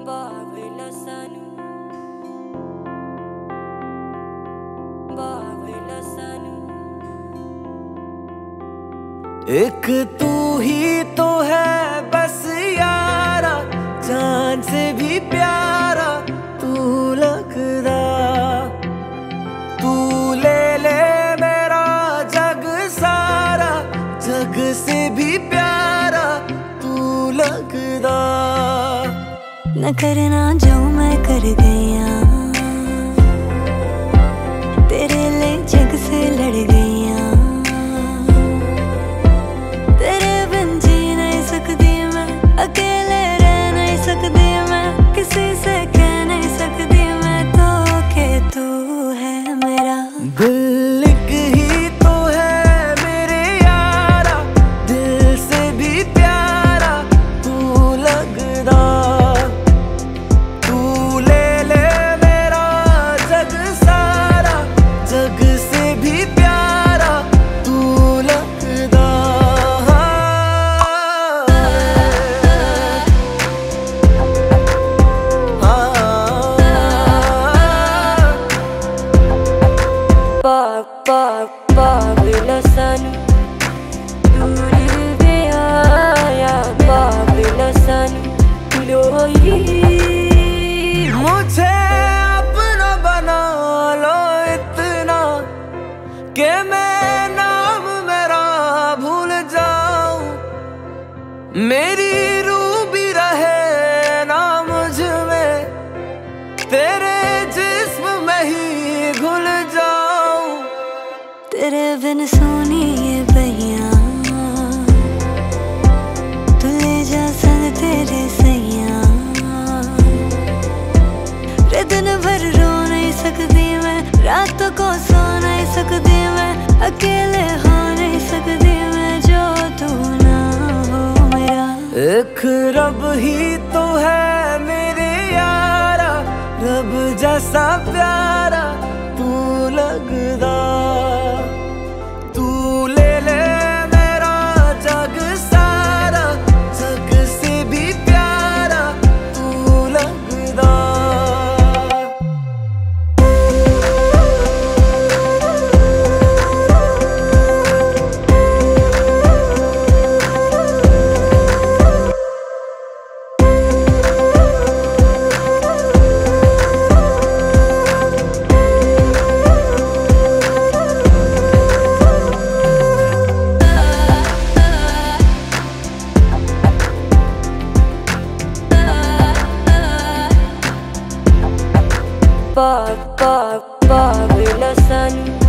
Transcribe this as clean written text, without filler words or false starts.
Babayla sanu, babayla sanu। एक तू ही तो है बस यारा, जान से भी प्यारा तू लगदा। तू ले ले मेरा जग सारा, जग से भी प्यारा तू लगदा। न करना जो मैं कर गया, तेरे लिए जग से लड़ गया। तेरे बिन जी नहीं सकती मैं, अकेले रह नहीं सकती मैं, किसी से कह नहीं सकती मैं तो के तू है मेरा। दिल एक ही तो है मेरे यारा, दिल से भी प्यारा तू लगदा। जग से भी प्यारा तू लगदा। Babayla sanu, दूर भी आया babayla sanu लोई। मुझे अपना बना लो इतना कि मैं नाम मेरा भूल जाऊं। मेरी रूह भी रहे ना मुझ में, तेरे जिस्म में ही घुल जाऊं। तेरे बिन सोनी ये बहिया, तू ले जा संग तेरे सैया। रे दिन भर रो नहीं सकती मैं, रातों को सो नहीं सकती मैं, अकेले हो नहीं सकती मैं जो तू ना हो मेरा। एक रब ही तो है मेरे यारा, रब जैसा प्यारा तू लगदा। तू ले ले मेरा जग सारा, जग से भी प्यारा तू लगदा। Babayla sanu,